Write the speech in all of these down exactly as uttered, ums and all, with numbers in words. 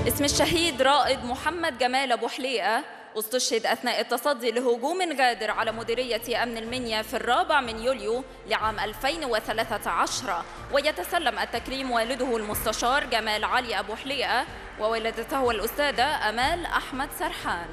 اسم الشهيد رائد محمد جمال أبو حليقة استشهد أثناء التصدي لهجوم غادر على مديرية أمن المنيا في الرابع من يوليو لعام ألفين وثلاثة عشر، ويتسلم التكريم والده المستشار جمال علي أبو حليقة ووالدته الأستاذة أمال أحمد سرحان.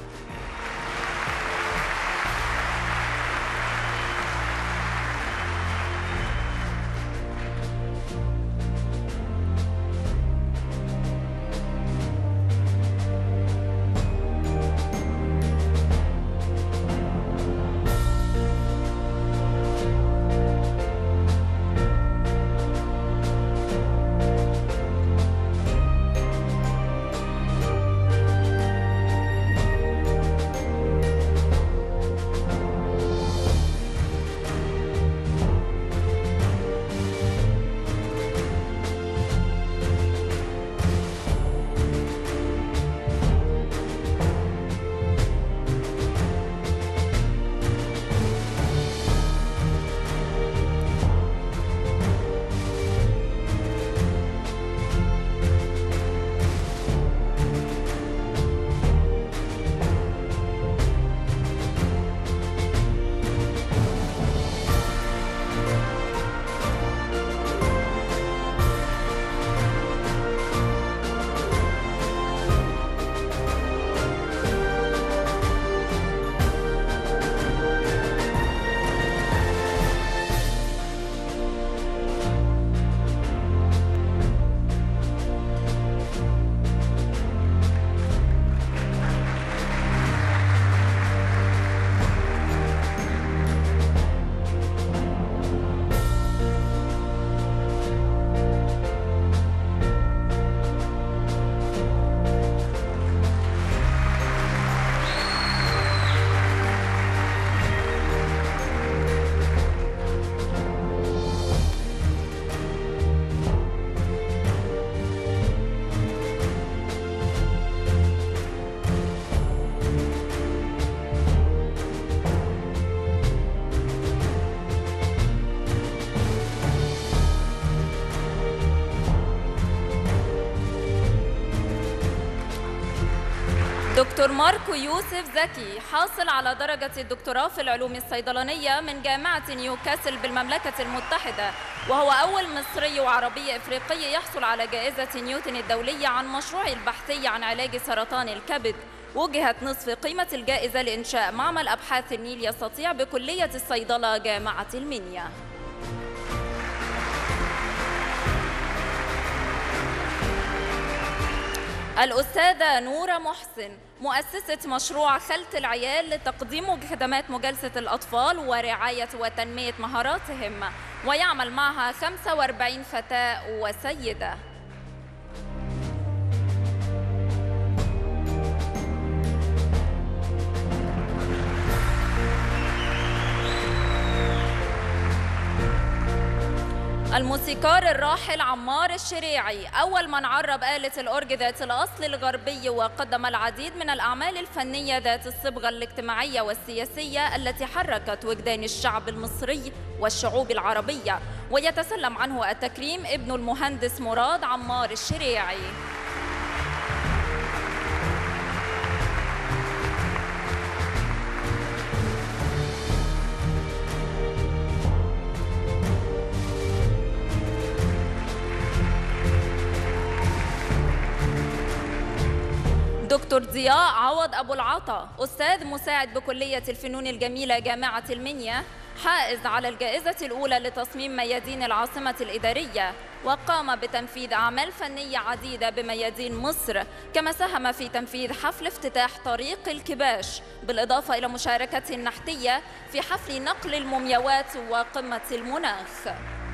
دكتور ماركو يوسف زكي حاصل على درجة الدكتوراه في العلوم الصيدلانية من جامعة نيوكاسل بالمملكة المتحدة، وهو أول مصري وعربي إفريقي يحصل على جائزة نيوتن الدولية عن مشروعه البحثي عن علاج سرطان الكبد. وجهت نصف قيمة الجائزة لإنشاء معمل أبحاث النيل يستطيع بكلية الصيدلة جامعة المنيا. الأستاذة نورة محسن مؤسسة مشروع خالة العيال لتقديم خدمات مجالسة الأطفال ورعاية وتنمية مهاراتهم، ويعمل معها خمسة وأربعين فتاة وسيدة. الموسيقار الراحل عمار الشريعي أول من عرب آلة الأورج ذات الأصل الغربي، وقدم العديد من الأعمال الفنية ذات الصبغة الاجتماعية والسياسية التي حركت وجدان الشعب المصري والشعوب العربية. ويتسلم عنه التكريم ابن المهندس مراد عمار الشريعي. دكتور ضياء عوض أبو العطا أستاذ مساعد بكلية الفنون الجميلة جامعة المنيا، حائز على الجائزة الأولى لتصميم ميادين العاصمة الإدارية، وقام بتنفيذ أعمال فنية عديدة بميادين مصر، كما ساهم في تنفيذ حفل افتتاح طريق الكباش، بالإضافة إلى مشاركته النحتية في حفل نقل المومياوات وقمة المناخ.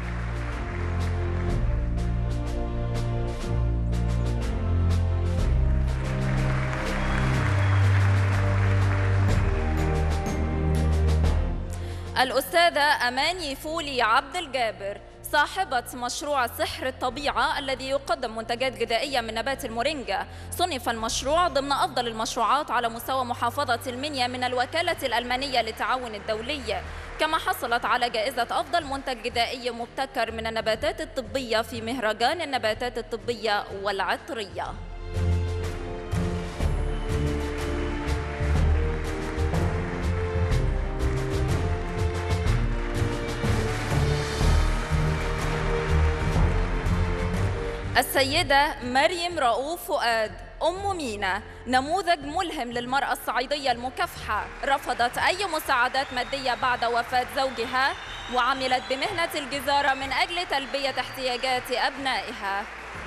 الأستاذة أماني فولي عبد الجابر صاحبة مشروع سحر الطبيعة الذي يقدم منتجات غذائية من نبات المورينجا. صنف المشروع ضمن أفضل المشروعات على مستوى محافظة المنيا من الوكالة الألمانية للتعاون الدولي، كما حصلت على جائزة أفضل منتج غذائي مبتكر من النباتات الطبية في مهرجان النباتات الطبية والعطرية. السيدة مريم رؤوف فؤاد أم مينا، نموذج ملهم للمرأة الصعيدية المكافحة، رفضت أي مساعدات مادية بعد وفاة زوجها وعملت بمهنة الجزارة من أجل تلبية احتياجات أبنائها.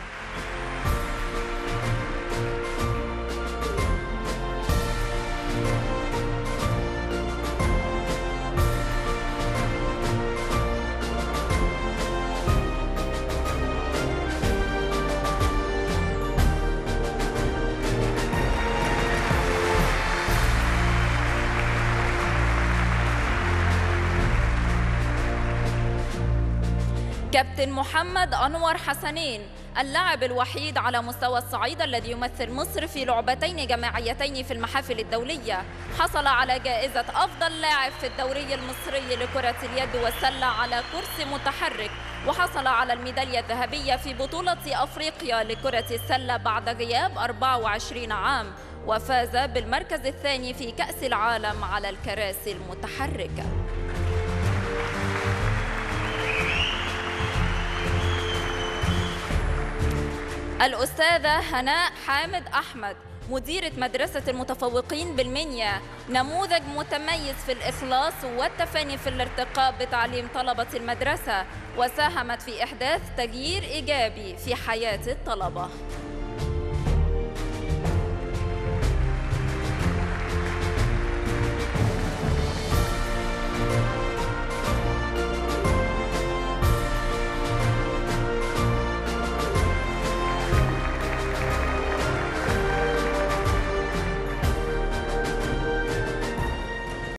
كابتن محمد أنور حسنين، اللاعب الوحيد على مستوى الصعيد الذي يمثل مصر في لعبتين جماعيتين في المحافل الدولية، حصل على جائزة أفضل لاعب في الدوري المصري لكرة اليد والسلة على كرسي متحرك، وحصل على الميدالية الذهبية في بطولة أفريقيا لكرة السلة بعد غياب أربعة وعشرين عام، وفاز بالمركز الثاني في كأس العالم على الكراسي المتحركة. الأستاذة هناء حامد أحمد، مديرة مدرسة المتفوقين بالمنيا، نموذج متميز في الإخلاص والتفاني في الارتقاء بتعليم طلبة المدرسة، وساهمت في إحداث تغيير إيجابي في حياة الطلبة.